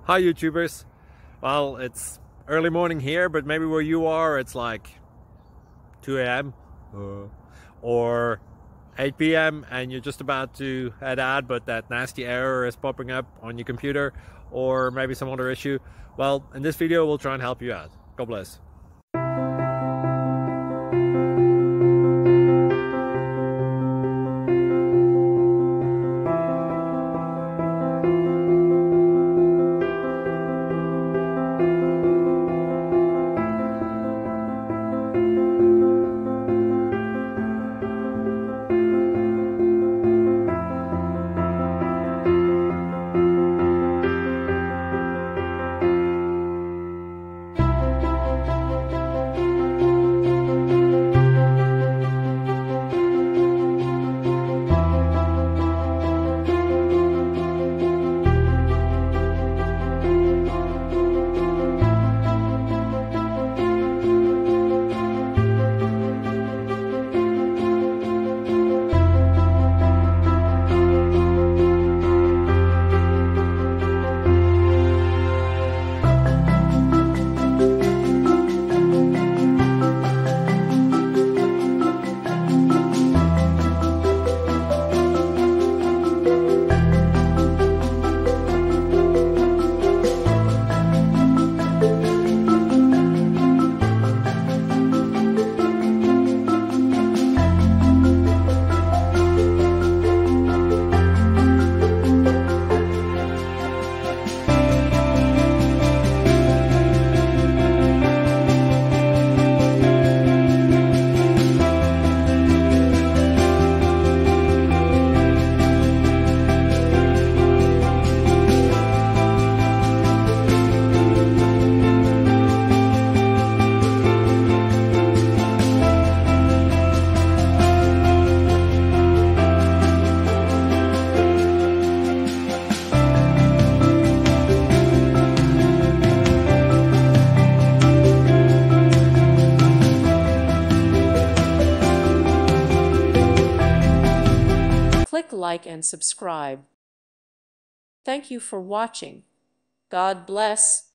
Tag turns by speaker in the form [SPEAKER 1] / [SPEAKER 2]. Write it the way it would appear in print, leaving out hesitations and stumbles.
[SPEAKER 1] Hi YouTubers. Well, it's early morning here, but maybe where you are it's like 2 a.m. or 8 p.m. and you're just about to head out, but that nasty error is popping up on your computer, or maybe some other issue. Well, in this video we'll try and help you out. God bless.
[SPEAKER 2] Click like and subscribe. Thank you for watching. God bless.